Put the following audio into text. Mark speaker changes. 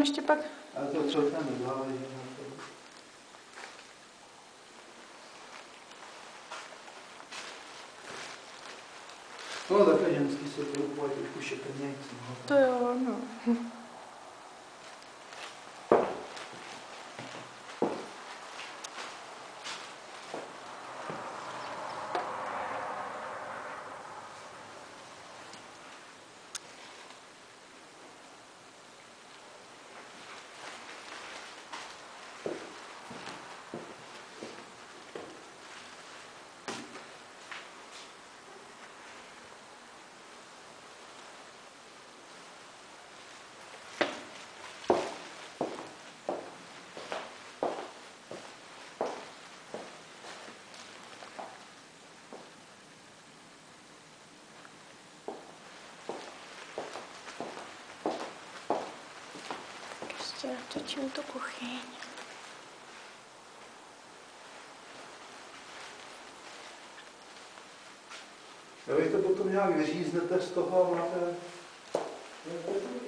Speaker 1: ještě pak...
Speaker 2: Ale to třeba tam nedávají, že na to. No takhle ženský se to úplně trošku šetrnějc.
Speaker 1: To jo, no. Ještě natočím tu kuchyň.
Speaker 2: Jo, vy to potom nějak vyříznete z toho a máte...